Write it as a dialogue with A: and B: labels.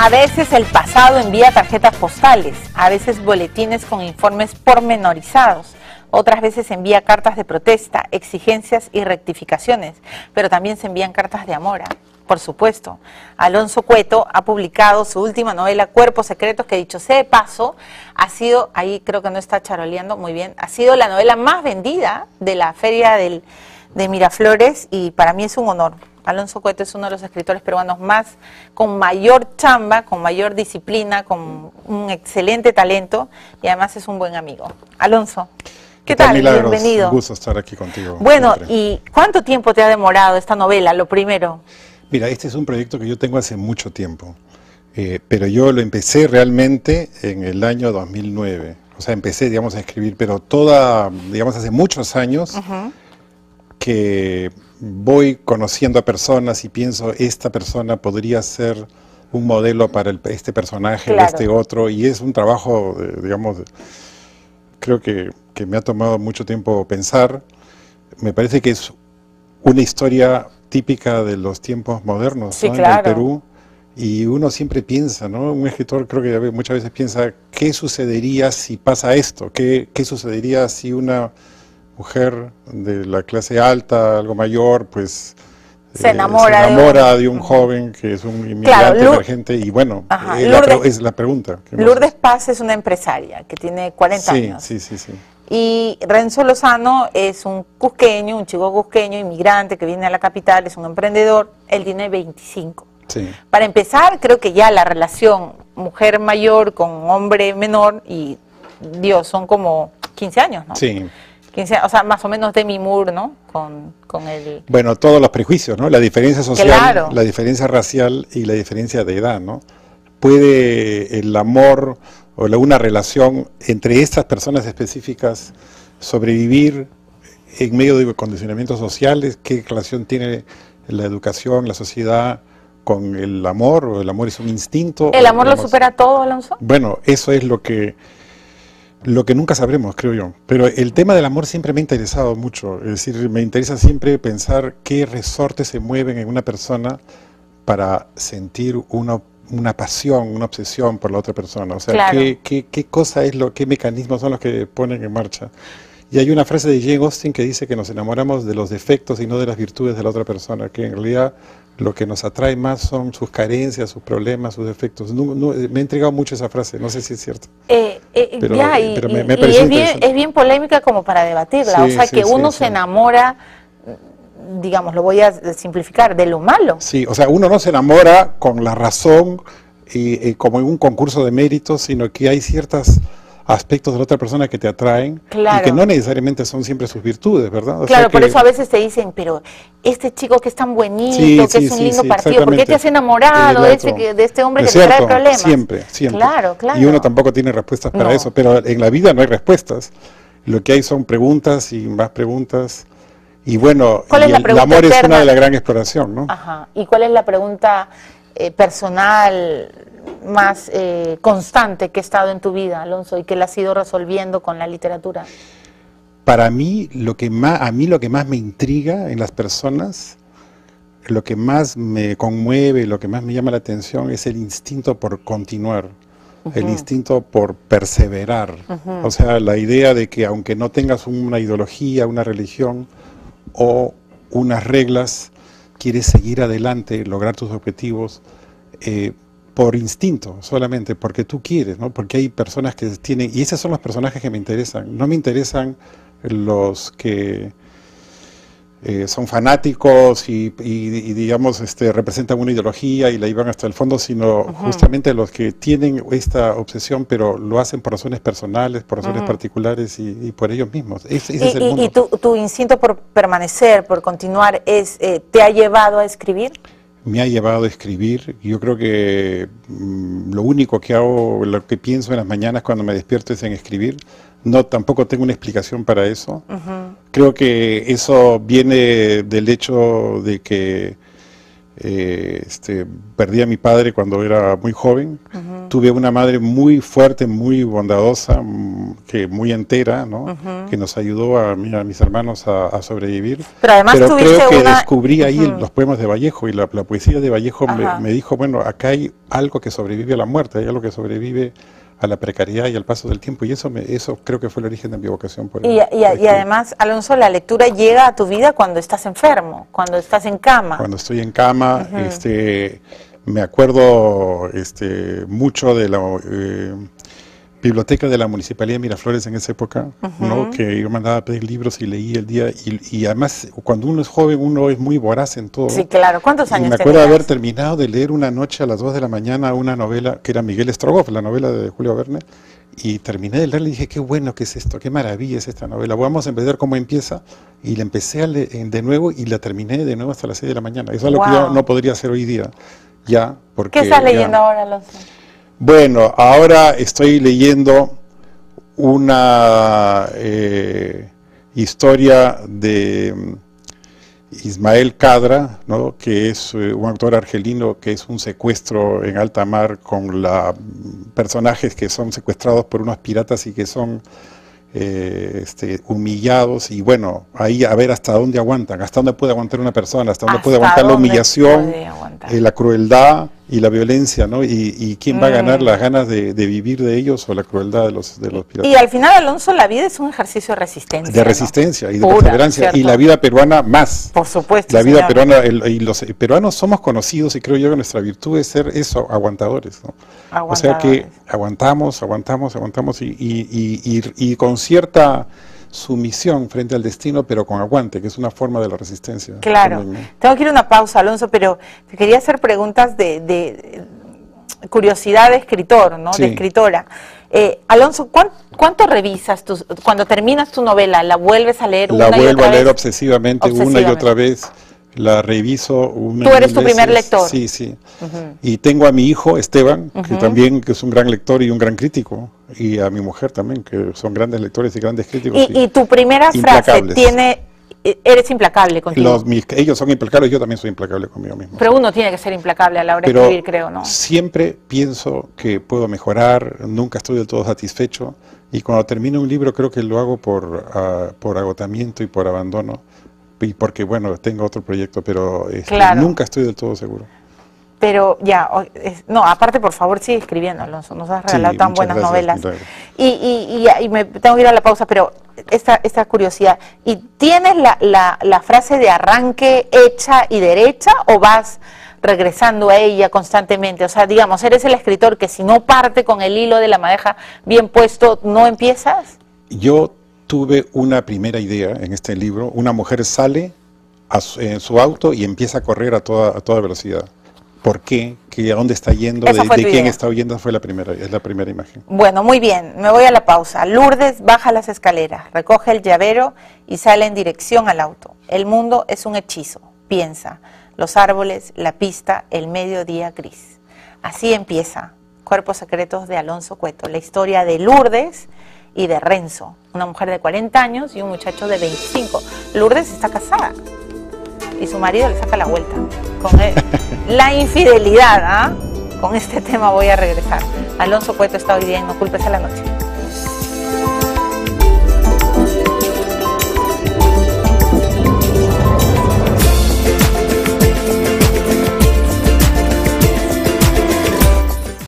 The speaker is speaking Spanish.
A: A veces el pasado envía tarjetas postales, a veces boletines con informes pormenorizados, otras veces envía cartas de protesta, exigencias y rectificaciones, pero también se envían cartas de amor, por supuesto. Alonso Cueto ha publicado su última novela, Cuerpos Secretos, que dicho sea de paso, ha sido, ahí creo que no está charoleando muy bien, ha sido la novela más vendida de la feria de Miraflores y para mí es un honor. Alonso Cueto es uno de los escritores peruanos con mayor chamba, con mayor disciplina, con un excelente talento y además es un buen amigo. Alonso, ¿qué tal?
B: Milagros,
A: Bienvenido.
B: Un gusto estar aquí contigo.
A: Bueno,
B: siempre.
A: ¿y cuánto tiempo te ha demorado esta novela, lo primero?
B: Mira, este es un proyecto que yo tengo hace mucho tiempo, pero yo lo empecé realmente en el año 2009. O sea, empecé, digamos, a escribir, pero digamos, hace muchos años que voy conociendo a personas y pienso, esta persona podría ser un modelo para este personaje,
A: claro,
B: o este otro, y es un trabajo, digamos, creo que me ha tomado mucho tiempo pensar. Me parece que es una historia típica de los tiempos modernos,
A: sí,
B: ¿no?
A: Claro.
B: En el Perú, y uno siempre piensa, ¿no? Un escritor creo que muchas veces piensa, ¿qué sucedería si pasa esto? ¿Qué sucedería si una mujer de la clase alta, algo mayor, pues
A: se enamora
B: de un joven que es un inmigrante
A: claro,
B: emergente? Y bueno, es la pregunta.
A: Lourdes Paz es una empresaria que tiene 40 años.
B: Sí.
A: Y Renzo Lozano es un cusqueño, un chico cusqueño, inmigrante que viene a la capital, es un emprendedor, él tiene 25.
B: Sí.
A: Para empezar, creo que ya la relación mujer mayor con hombre menor, y Dios, son como 15 años, ¿no?
B: Sí.
A: 15, o sea, más o menos Demi Moore, ¿no? Con el...
B: Bueno, todos los prejuicios, ¿no? La diferencia social,
A: claro,
B: la diferencia racial y la diferencia de edad, ¿no? ¿Puede el amor o una relación entre estas personas específicas sobrevivir en medio de condicionamientos sociales? ¿Qué relación tiene la educación, la sociedad con el amor? ¿O el amor es un instinto?
A: ¿El amor lo supera todo, Alonso?
B: Bueno, eso es lo que nunca sabremos, creo yo. Pero el tema del amor siempre me ha interesado mucho. Es decir, me interesa siempre pensar qué resortes se mueven en una persona para sentir una pasión, una obsesión por la otra persona. O sea,
A: claro,
B: qué cosa es qué mecanismos son los que ponen en marcha. Y hay una frase de Jane Austen que dice que nos enamoramos de los defectos y no de las virtudes de la otra persona, que en realidad lo que nos atrae más son sus carencias, sus problemas, sus defectos. Me ha intrigado mucho esa frase, no sé si es cierto.
A: Pero
B: me parece
A: es bien polémica como para debatirla,
B: sí,
A: o sea, que uno se enamora, digamos, lo voy a simplificar, de lo malo.
B: Sí, o sea, uno no se enamora con la razón como en un concurso de méritos, sino que hay ciertos aspectos de la otra persona que te atraen,
A: claro,
B: y que no necesariamente son siempre sus virtudes, ¿verdad? O
A: claro,
B: sea
A: por eso a veces te dicen, pero este chico que es tan bonito, que es un lindo partido, ¿por qué te has enamorado de este hombre que te trae problemas?
B: Siempre.
A: Claro.
B: Y uno tampoco tiene respuestas para eso, pero en la vida no hay respuestas. Lo que hay son preguntas y más preguntas. Y bueno, el amor es una de las gran exploración, ¿no?
A: Ajá. ¿Y cuál es la pregunta personal más constante que ha estado en tu vida, Alonso, y que la has ido resolviendo con la literatura?
B: Para mí, lo que más me intriga en las personas, lo que más me conmueve, lo que más me llama la atención es el instinto por continuar, el instinto por perseverar. O sea, la idea de que aunque no tengas una ideología, una religión o unas reglas, quieres seguir adelante, lograr tus objetivos por instinto, solamente porque tú quieres, ¿no? Porque hay personas que tienen, y esos son los personajes que me interesan. No me interesan los que son fanáticos y digamos, representan una ideología y la llevan hasta el fondo, sino justamente los que tienen esta obsesión, pero lo hacen por razones personales, por razones particulares y por ellos mismos. Ese es el mundo.
A: ¿Y tu instinto por permanecer, por continuar, te ha llevado a escribir?
B: Me ha llevado a escribir. Yo creo que lo único que hago, lo que pienso en las mañanas cuando me despierto es en escribir. Tampoco tengo una explicación para eso. Creo que eso viene del hecho de que Perdí a mi padre cuando era muy joven. Tuve una madre muy fuerte, muy bondadosa, muy entera, ¿no? Que nos ayudó a mí, a mis hermanos a sobrevivir.
A: Pero además
B: creo que descubrí ahí los poemas de Vallejo, y la poesía de Vallejo me dijo, bueno, acá hay algo que sobrevive a la muerte, hay algo que sobrevive a la precariedad y al paso del tiempo, y eso creo que fue el origen de mi vocación por
A: y además, Alonso, la lectura llega a tu vida cuando estás enfermo, cuando estás en cama.
B: Cuando estoy en cama, me acuerdo mucho de la biblioteca de la Municipalidad de Miraflores en esa época, ¿no? Que yo mandaba a pedir libros y leí el día, y además cuando uno es joven uno es muy voraz en todo.
A: Sí, claro. ¿Cuántos años tenías?
B: Me acuerdo de haber terminado de leer una noche a las 2 de la mañana una novela que era Miguel Strogoff, la novela de Julio Verne, y terminé de leerla y dije, qué bueno que es esto, qué maravilla es esta novela, vamos a empezar cómo empieza, y la empecé a leer de nuevo y la terminé de nuevo hasta las 6 de la mañana. Eso es lo que yo no podría hacer hoy día, ya, porque...
A: ¿Qué estás leyendo ahora, Alonso?
B: Bueno, ahora estoy leyendo una historia de Ismael Cadra, ¿no? Que es un autor argelino, que es un secuestro en alta mar con personajes que son secuestrados por unos piratas y que son humillados, y bueno, ahí a ver hasta dónde aguantan, hasta dónde puede aguantar una persona, hasta dónde puede aguantar la humillación, la crueldad y la violencia, ¿no? Y quién va a ganar las ganas de vivir de ellos o la crueldad de los piratas.
A: Y al final, Alonso, la vida es un ejercicio de resistencia.
B: De resistencia, ¿no? Y de
A: pura,
B: perseverancia,
A: ¿cierto?
B: Y la vida peruana más.
A: Por supuesto.
B: La vida peruana, y los peruanos somos conocidos, y creo yo que nuestra virtud es ser eso, aguantadores, ¿no? O sea que aguantamos, y con cierta sumisión frente al destino, pero con aguante, que es una forma de la resistencia.
A: Claro.
B: También, ¿no?
A: Tengo que ir a una pausa, Alonso, pero te quería hacer preguntas de curiosidad de escritor, ¿no? Sí. De escritora. Alonso, ¿cuánto revisas cuando terminas tu novela? ¿La vuelves a leer una y otra vez?
B: La vuelvo a leer obsesivamente, una y otra vez. La reviso una
A: ¿Tú eres tu primer lector?
B: Sí, sí. Y tengo a mi hijo, Esteban, que es un gran lector y un gran crítico, y a mi mujer también, que son grandes lectores y grandes críticos.
A: Y tu primera frase tiene... Eres implacable contigo.
B: Ellos son implacables, yo también soy implacable conmigo mismo.
A: Pero uno tiene que ser implacable a la hora de escribir, creo, ¿no?
B: Siempre pienso que puedo mejorar, nunca estoy del todo satisfecho, y cuando termino un libro creo que lo hago por agotamiento y por abandono, y porque, bueno, tengo otro proyecto, pero nunca estoy del todo seguro. Pero ya,
A: no, aparte, por favor, sigue escribiendo, Alonso, nos has regalado tan buenas novelas. Y me tengo que ir a la pausa, pero esta curiosidad, ¿y tienes la frase de arranque hecha y derecha, o vas regresando a ella constantemente? O sea, digamos, ¿eres el escritor que si no parte con el hilo de la madeja bien puesto, no empiezas?
B: Yo tuve una primera idea en este libro. Una mujer sale en su auto y empieza a correr a toda velocidad. ¿Por qué? ¿A dónde está yendo? ¿De quién está huyendo? Es la primera imagen.
A: Bueno, muy bien, me voy a la pausa. Lourdes baja las escaleras, recoge el llavero y sale en dirección al auto. El mundo es un hechizo, piensa. Los árboles, la pista, el mediodía gris. Así empieza Cuerpos Secretos de Alonso Cueto, la historia de Lourdes y de Renzo, una mujer de 40 años y un muchacho de 25. Lourdes está casada y su marido le saca la vuelta con la infidelidad, ¿ah? Con este tema voy a regresar. Alonso Cueto está hoy día en No Culpes a la Noche.